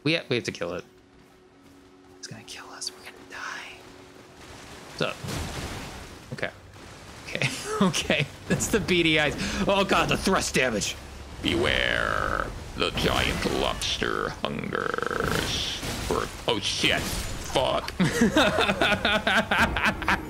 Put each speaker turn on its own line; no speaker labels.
We have to kill it. It's gonna kill us. We're gonna die. What's up? Okay. Okay. Okay. That's the beady eyes. Oh god, the thrust damage.
Beware, the giant lobster hungers for. Oh shit! Fuck!